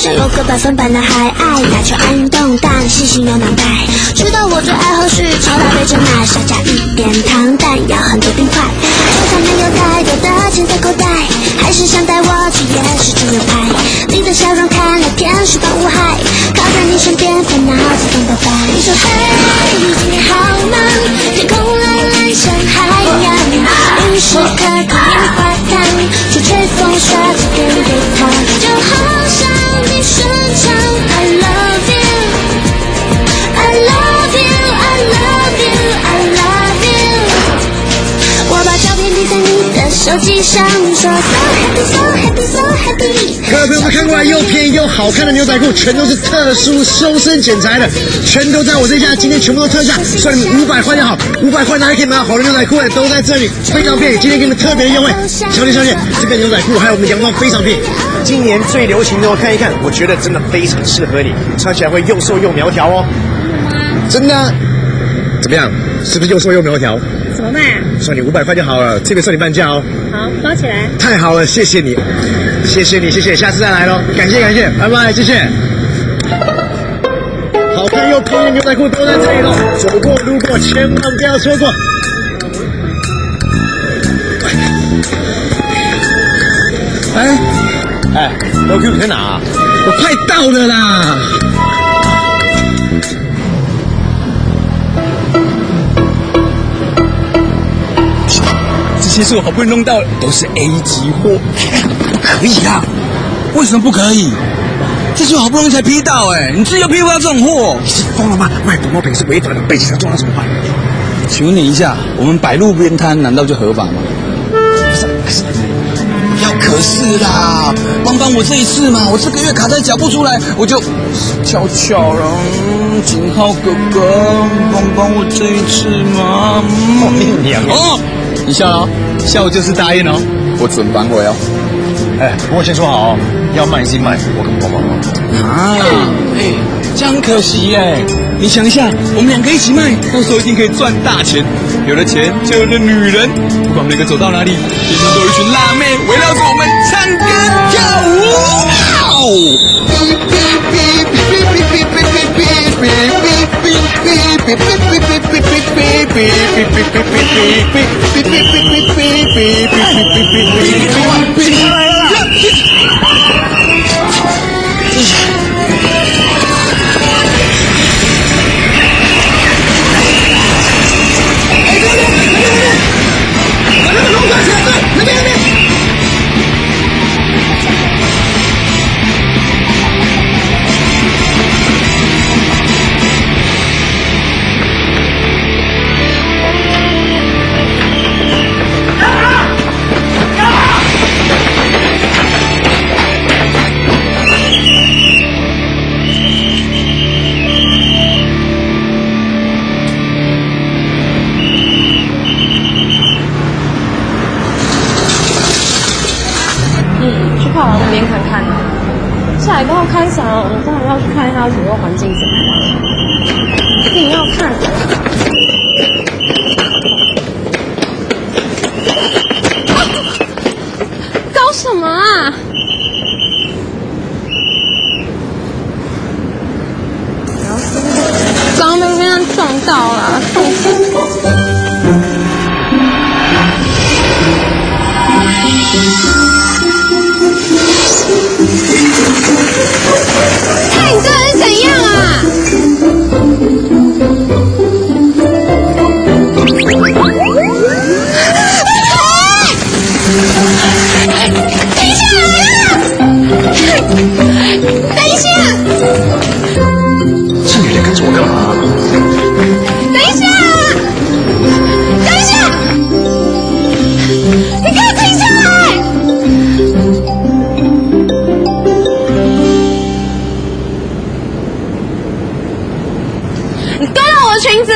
像有个百分百男孩，爱打球爱运动，但细心有脑袋。知道我最爱喝是超大杯真奶，少加一点糖，但要很多冰块。就算没有太多的钱在口袋，还是想带我去夜市吃牛排。你的笑容看了天是把无害，靠在你身边烦恼自动倒败。你说嘿，今天好吗？天空蓝蓝像海洋，于是刻口棉花糖，就吹风刷着点给他，就好像你顺畅。I love you, I love you, I love you, I love you。我把照片贴在你的手机上，说 so happy, so happy, so happy。 各位朋友们，看过来又便宜又好看的牛仔裤，全都是特殊修身剪裁的，全都在我这家，今天全部都特价，算你们500块就好，500块哪里可以买到好的牛仔裤呢？都在这里，非常便宜。今天给你们特别的优惠，小姐，这个牛仔裤还有我们的洋装非常便宜。今年最流行的，我看一看，我觉得真的非常适合你，穿起来会又瘦又苗条哦。真的？怎么样？是不是又瘦又苗条？ 怎么办啊？ 算你500块就好了，这个算你半价哦。 好，包起来。 太好了，谢谢你，谢谢，下次再来咯，感谢，拜拜，谢谢。好看又便宜的牛仔裤都在这里咯，走过路过千万不要错过。哎 ，LQ 你在哪啊？我快到了啦。 这些是我好不容易弄到的，都是 A 级货，不可以啊！为什么不可以？这是我好不容易才批到你自己又批不到这种货， 你是疯了吗？卖毒毛品是违法的，被警察抓到怎么办？ 请问你一下，我们摆路边摊难道就合法吗？不要可是啦，帮我这一次嘛，我这个月卡在缴不出来，我就悄悄了。景浩哥哥，帮我这一次嘛。 你娘哦！你笑了，笑就是答应哦，我准反悔哦。 不过先说好哦，要卖自己卖，我可不帮忙啊。这样很可惜耶。你想一下，我们2个一起卖，到时候一定可以赚大钱。有了钱就有了女人，不管我们2个走到哪里，一定都有一群辣妹围绕着我们唱歌跳舞。 下来都要开嗓，我当然要去看一下左右环境怎么样，一定要看。搞什么啊？刚被别人撞到了，痛死！看你这人怎样啊！等一下啊！等一下！ 这女的跟着我干嘛？ 等一下！等一下！你给我停下来！你勾到我的裙子！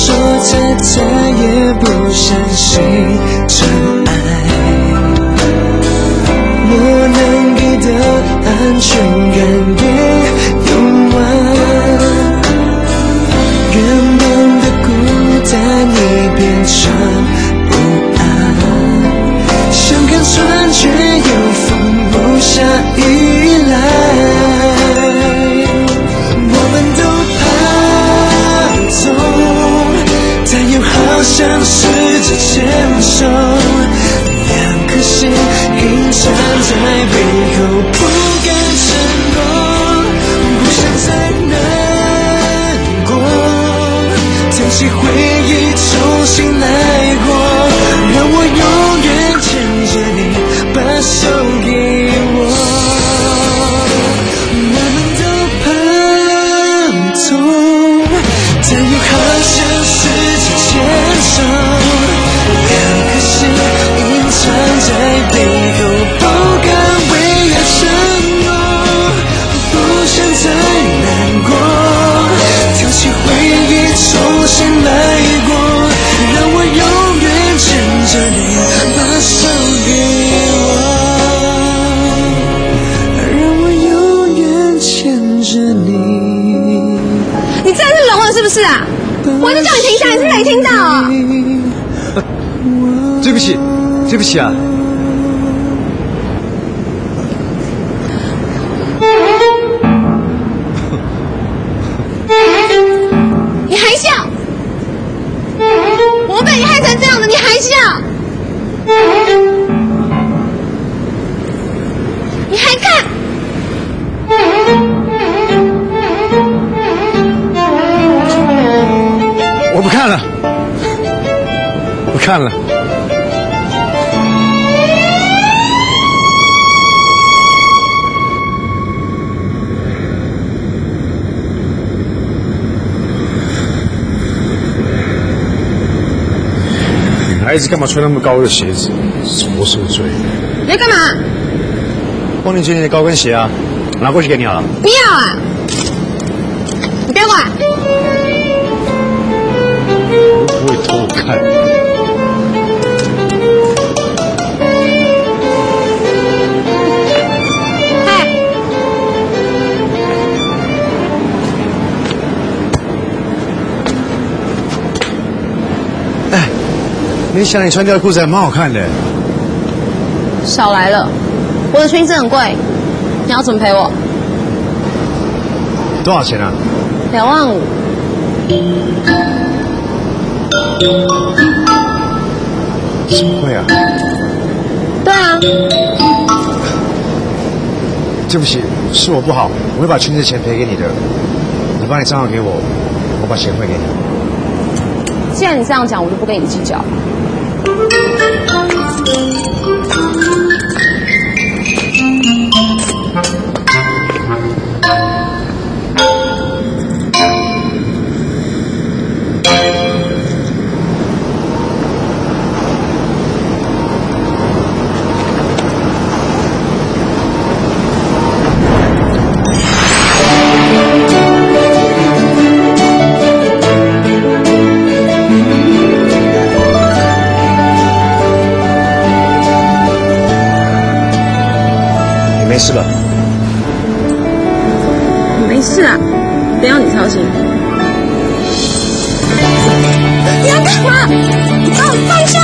说着再也不相信真爱，我能给的安全感也用完，原本的孤单已变成不安，想看穿却又放不下依赖。好像试着牵手，两颗心隐藏在背后，不敢承诺，不想再难过，挑起回忆重新来过，让我永远牵着你，把手给我。我们都怕痛，但又好像试着牵手，两颗心隐藏在背后，不敢为爱承诺，不想再难过，挑起回忆重新来过，让我永远牵着你，把手给我，让我永远牵着你。 你真的是聋了是不是啊？我就叫你停下，你是没听到啊？ 对不起，对不起啊！ 你还笑？我被你害成这样的，你还笑？你还看？ 我不看了，不看了。女孩子干嘛穿那么高的鞋子？多受罪！ 你在干嘛？ 帮你捡你的高跟鞋啊，拿过去给你好了。 不要啊！你给我啊！ 不会偷看。 嗨， 哎，没想你穿吊裤子还蛮好看的。 少来了，我的裙子很贵，你要怎么赔我多少钱啊 ？25000。 这么贵啊？ 对啊， 对不起，是我不好，我会把裙子钱赔给你的。你把你账号给我，我把钱汇给你。 既然你这样讲，我就不跟你计较。 没事吧？ 没事啊，不要你操心。你要干嘛？你把我放下！